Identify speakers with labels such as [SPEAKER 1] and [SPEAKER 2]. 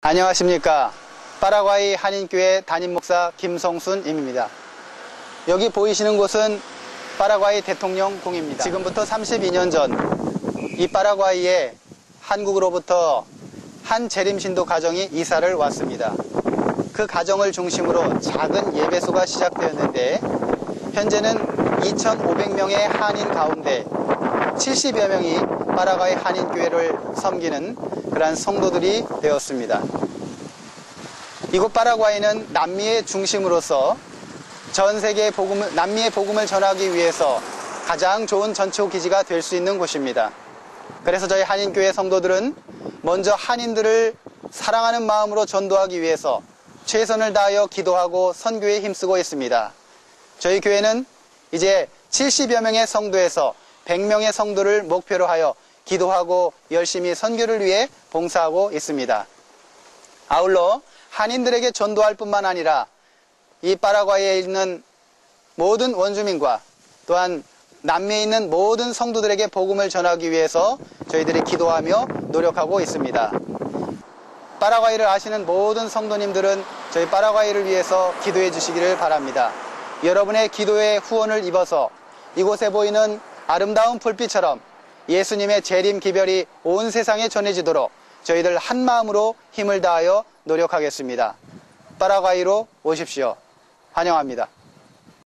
[SPEAKER 1] 안녕하십니까. 파라과이 한인교회 담임목사 김성순임입니다. 여기 보이시는 곳은 파라과이 대통령궁입니다. 지금부터 32년 전 이 파라과이에 한국으로부터 한 재림신도 가정이 이사를 왔습니다. 그 가정을 중심으로 작은 예배소가 시작되었는데 현재는 2,500명의 한인 가운데 70여 명이 파라과이 한인교회를 섬기는 그러한 성도들이 되었습니다. 이곳 파라과이는 남미의 중심으로서 전 세계에 남미의 복음을 전하기 위해서 가장 좋은 전초 기지가 될 수 있는 곳입니다. 그래서 저희 한인교회 성도들은 먼저 한인들을 사랑하는 마음으로 전도하기 위해서 최선을 다하여 기도하고 선교에 힘쓰고 있습니다. 저희 교회는 이제 70여 명의 성도에서 100명의 성도를 목표로 하여 기도하고 열심히 선교를 위해 봉사하고 있습니다. 아울러 한인들에게 전도할 뿐만 아니라 이 파라과이에 있는 모든 원주민과 또한 남미에 있는 모든 성도들에게 복음을 전하기 위해서 저희들이 기도하며 노력하고 있습니다. 파라과이를 아시는 모든 성도님들은 저희 파라과이를 위해서 기도해 주시기를 바랍니다. 여러분의 기도의 후원을 입어서 이곳에 보이는 아름다운 불빛처럼 예수님의 재림 기별이 온 세상에 전해지도록 저희들 한 마음으로 힘을 다하여 노력하겠습니다. 파라과이로 오십시오. 환영합니다.